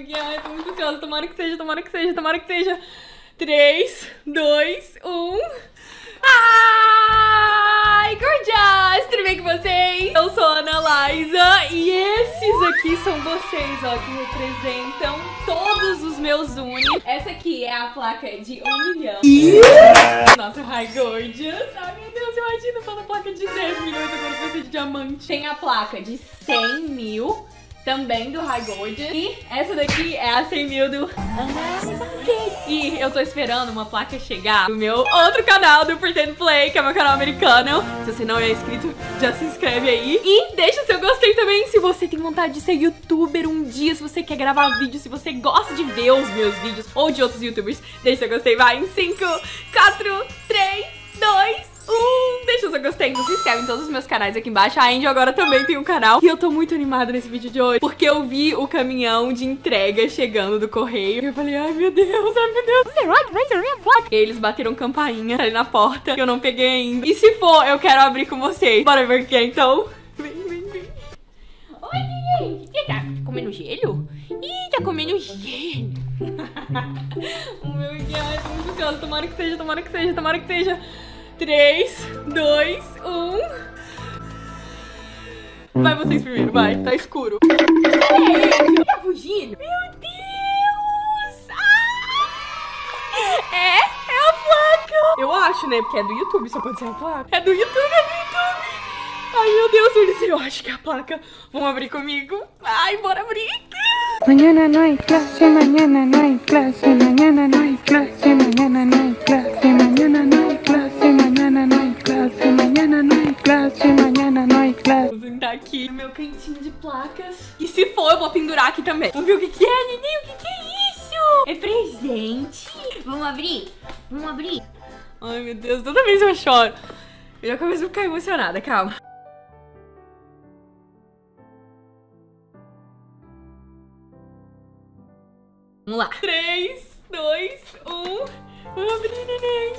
Ai, tô muito ansiosa. Tomara que seja, tomara que seja, tomara que seja. 3, 2, 1. Ai, gorgeous! Tudo bem com vocês? Eu sou a Ana Liza e esses aqui são vocês, ó, que representam todos os meus uni. Essa aqui é a placa de 1 milhão. Nossa, Hi Gorgeous. Ai, meu Deus, imagina falar placa de 10 milhões agora que vai ser de diamante. Tem a placa de 100 mil. Também do Hi Gorgeous. E essa daqui é a 100 mil do E eu tô esperando uma placa chegar do meu outro canal, do Pretend Play, que é meu canal americano. Se você não é inscrito, já se inscreve aí. E deixa seu gostei também se você tem vontade de ser youtuber um dia, se você quer gravar vídeo, se você gosta de ver os meus vídeos ou de outros youtubers. Deixa seu gostei, vai em 5, 4, 3, 2, 1. Deixa o seu gostei, não se inscreve em todos os meus canais aqui embaixo. A Andy agora também tem um canal. E eu tô muito animada nesse vídeo de hoje, porque eu vi o caminhão de entrega chegando do correio. E eu falei, ai meu Deus, ai meu Deus. E eles bateram campainha ali na porta, que eu não peguei ainda. E se for, eu quero abrir com vocês. Bora ver o que é então. Vem, vem, vem. Oi, gente. Você tá comendo gelo? Ih, tá comendo gelo. Oh meu Deus, tô muito ansiosa. Tomara que seja, tomara que seja, tomara que seja. 3, 2, 1. Vai vocês primeiro, vai. Tá escuro. Peraí, tá fugindo? Meu Deus! É a placa. Eu acho, né? Porque é do YouTube, só pode ser a placa. É do YouTube, é do YouTube. Ai, meu Deus, Ulisses, eu acho que é a placa. Vamos abrir comigo? Ai, bora abrir. Mañana no hay clase, mañana no hay clase, mañana no hay clase, mañana no hay clase, mañana no hay clase, mañana no hay clase, mañana no hay clase, mañana no hay clase. Vou sentar aqui no meu cantinho de placas. E se for, eu vou pendurar aqui também. Vamos ver o que é, neném? O que é isso? É presente. Vamos abrir? Vamos abrir? Ai, meu Deus, toda vez eu choro. Eu já começo a ficar emocionada, calma. Vamos lá. 3, 2, 1. Vamos abrir, neném.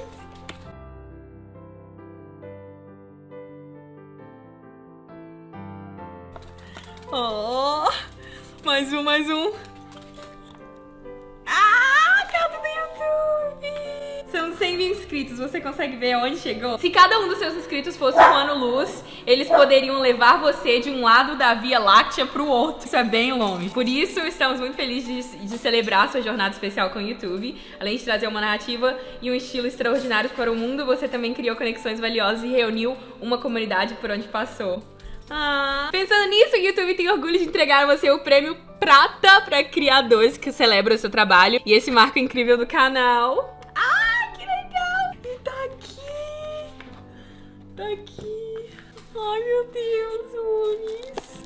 Oh, mais um, mais um. Ah, canal do YouTube. São 100 mil inscritos, você consegue ver aonde chegou? Se cada um dos seus inscritos fosse um ano-luz, eles poderiam levar você de um lado da Via Láctea pro outro. Isso é bem longe. Por isso, estamos muito felizes de celebrar sua jornada especial com o YouTube. Além de trazer uma narrativa e um estilo extraordinário para o mundo, você também criou conexões valiosas e reuniu uma comunidade por onde passou. Pensando nisso, o YouTube tem orgulho de entregar a você o prêmio Prata para criadores que celebram o seu trabalho e esse marco incrível do canal. Que legal! E tá aqui! Tá aqui! Ai, meu Deus, Unis!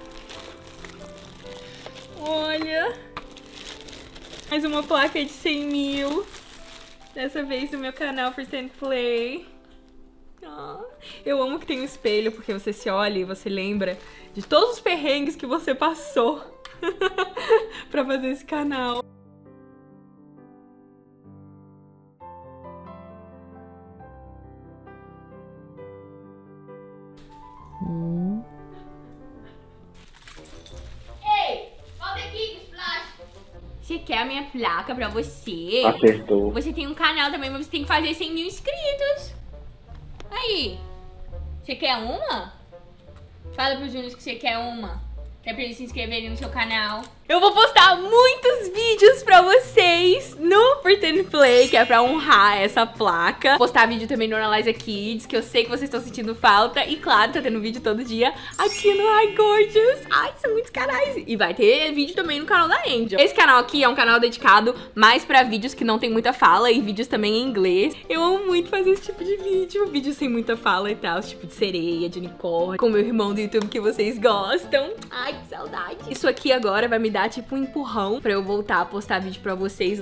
Olha! Mais uma placa de 100 mil. Dessa vez no meu canal Pretend Play. Eu amo que tem um espelho, porque você se olha e você lembra de todos os perrengues que você passou pra fazer esse canal. Ei, volta aqui, Splash. Você quer a minha placa pra você? Acertou. Você tem um canal também, mas você tem que fazer 100 mil inscritos. Aí, você quer uma? Fala pros Júnior que você quer uma. Que é pra eles se inscreverem no seu canal. Eu vou postar muitos vídeos pra vocês no Pretend Play, que é pra honrar essa placa. Vou postar vídeo também no Ana Liza Kids, que eu sei que vocês estão sentindo falta. E claro, tá tendo vídeo todo dia aqui no Hi Gorgeous. Ai, são muitos canais. E vai ter vídeo também no canal da Angel. Esse canal aqui é um canal dedicado mais pra vídeos que não tem muita fala e vídeos também em inglês. Eu amo muito fazer esse tipo de vídeo. Vídeos sem muita fala e tal, tipo de sereia, de unicórnio, com meu irmão do YouTube que vocês gostam. Ai, que saudade. Isso aqui agora vai me dar tipo um empurrão pra eu voltar a postar vídeo pra vocês lá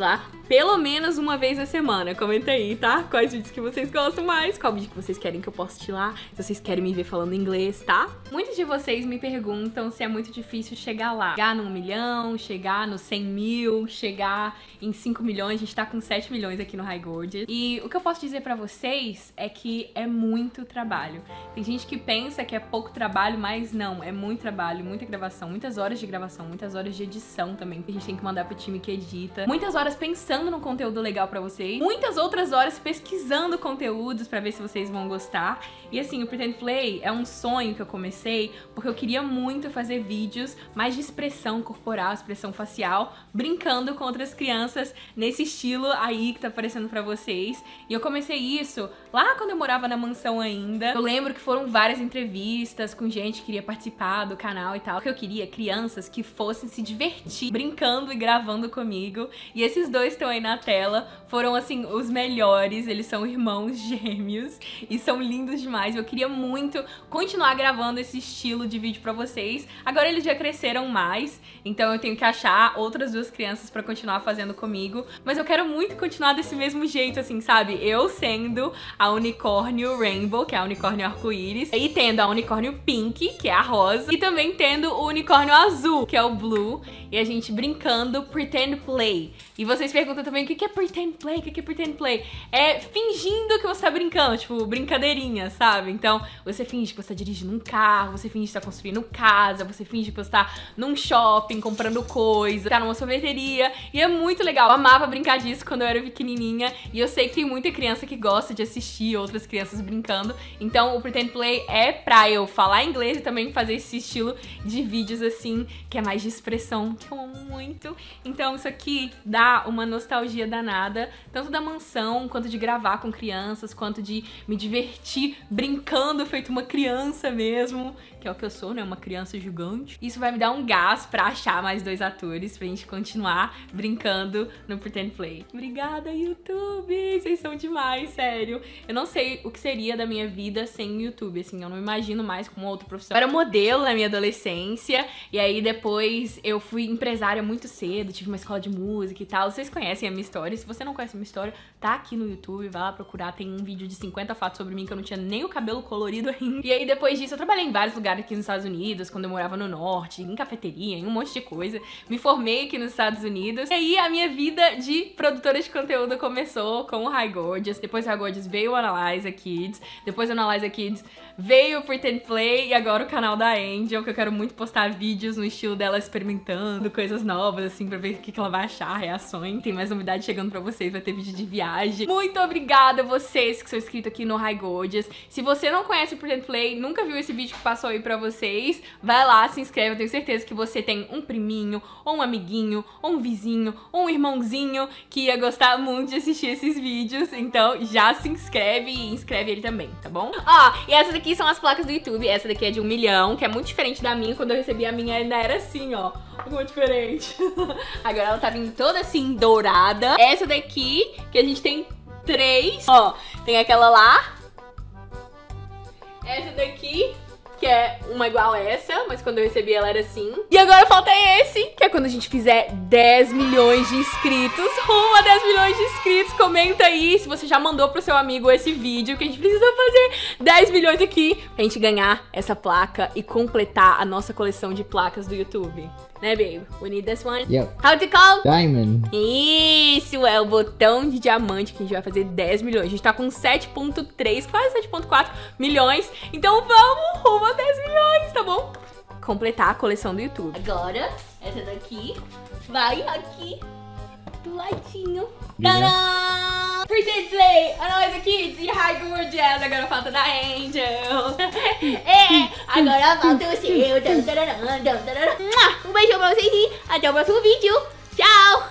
pelo menos uma vez a semana. Comenta aí, tá? Quais vídeos que vocês gostam mais, qual vídeo que vocês querem que eu poste lá, se vocês querem me ver falando inglês, tá? Muitos de vocês me perguntam se é muito difícil chegar lá. Chegar no 1 milhão, chegar no 100 mil, chegar em 5 milhões. A gente tá com 7 milhões aqui no HiGorgeous. E o que eu posso dizer pra vocês é que é muito trabalho. Tem gente que pensa que é pouco trabalho, mas não, é muito trabalho, muita gravação, muitas horas de gravação, muitas horas de edição também, que a gente tem que mandar pro time que edita, muitas horas pensando no conteúdo legal pra vocês, muitas outras horas pesquisando conteúdos pra ver se vocês vão gostar. E assim, o Pretend Play é um sonho que eu comecei porque eu queria muito fazer vídeos mais de expressão corporal, expressão facial, brincando com outras crianças nesse estilo aí que tá aparecendo pra vocês. E eu comecei isso lá quando eu morava na mansão ainda. Eu lembro que foram várias entrevistas com gente que queria participar do canal e tal, porque eu queria crianças que fossem se divertir brincando e gravando comigo. E esses dois estão aí na tela, foram assim os melhores. Eles são irmãos gêmeos e são lindos demais. Eu queria muito continuar gravando esse estilo de vídeo pra vocês. Agora eles já cresceram mais, então eu tenho que achar outras duas crianças pra continuar fazendo comigo. Mas eu quero muito continuar desse mesmo jeito, assim, sabe? Eu sendo a unicórnio Rainbow, que é a unicórnio arco-íris, e tendo a unicórnio Pink, que é a rosa, e também tendo o unicórnio azul, que é o blue, e a gente brincando Pretend Play. E vocês perguntam também o que é Pretend Play? O que é Pretend Play? É fingindo que você tá brincando, tipo, brincadeirinha, sabe? Então, você finge que você tá dirigindo um carro, você finge que tá construindo casa, você finge que você tá num shopping comprando coisa, tá numa sorveteria, e é muito legal. Eu amava brincar disso quando eu era pequenininha, e eu sei que tem muita criança que gosta de assistir outras crianças brincando, então o Pretend Play é pra eu falar inglês e também fazer esse estilo de vídeos assim, que é mais de expressão, que eu amo muito. Então isso aqui dá uma nostalgia danada, tanto da mansão, quanto de gravar com crianças, quanto de me divertir brincando feito uma criança mesmo, que é o que eu sou, né, uma criança gigante. Isso vai me dar um gás pra achar mais dois atores, pra gente continuar brincando no Pretend Play. Obrigada, YouTube! Vocês são demais, sério. Eu não sei o que seria da minha vida sem o YouTube, assim, eu não imagino mais como outra profissão. Eu era modelo na minha adolescência, e aí depois eu fui empresária muito cedo, tive uma escola de música e tal. Vocês conhecem a minha história, se você não conhece a minha história, tá aqui no YouTube, vai lá procurar, tem um vídeo de 50 fatos sobre mim que eu não tinha nem o cabelo colorido ainda. E aí depois disso eu trabalhei em vários lugares aqui nos Estados Unidos, quando eu morava no norte, em cafeteria, em um monte de coisa. Me formei aqui nos Estados Unidos. E aí a minha vida de produtora de conteúdo começou com o HiGorgeous. Depois do HiGorgeous veio o Analyza Kids. Depois do Analyza Kids veio o Pretend Play e agora o canal da Angel, que eu quero muito postar vídeos no estilo dela experimentando coisas novas, assim, pra ver o que ela vai achar, reações. Tem mais novidades chegando pra vocês, vai ter vídeo de viagem. Muito obrigada a vocês que são inscritos aqui no HiGorgeous. Se você não conhece o Pretend Play, nunca viu esse vídeo que passou aí pra vocês, vai lá, se inscreve. Eu tenho certeza que você tem um priminho, ou um amiguinho, ou um vizinho, ou um irmãozinho que ia gostar muito de assistir esses vídeos. Então já se inscreve e inscreve ele também, tá bom? Ó, e essas aqui são as placas do YouTube. Essa daqui é de 1 milhão, que é muito diferente da minha. Quando eu recebi a minha ainda era assim, ó, muito diferente. Agora ela tá vindo toda assim, dourada. Essa daqui, que a gente tem 3, ó, tem aquela lá. Essa daqui, que é uma igual a essa, mas quando eu recebi ela era assim. E agora falta esse, que é quando a gente fizer 10 milhões de inscritos. Rumo a 10 milhões de inscritos. Comenta aí se você já mandou pro seu amigo esse vídeo, que a gente precisa fazer 10 milhões aqui pra gente ganhar essa placa e completar a nossa coleção de placas do YouTube. Né, babe? We need this one. Yep. How to call? Diamond. Isso, é o botão de diamante que a gente vai fazer 10 milhões. A gente tá com 7.3, quase 7.4 milhões. Então vamos rumo a 10 milhões, tá bom? Completar a coleção do YouTube. Agora, essa daqui vai aqui do ladinho. Tadã! Pretend Play, Analyza Kids e HiGorgeous. Agora falta da Angel. Agora falta o seu. Um beijo pra vocês e até o próximo vídeo. Tchau!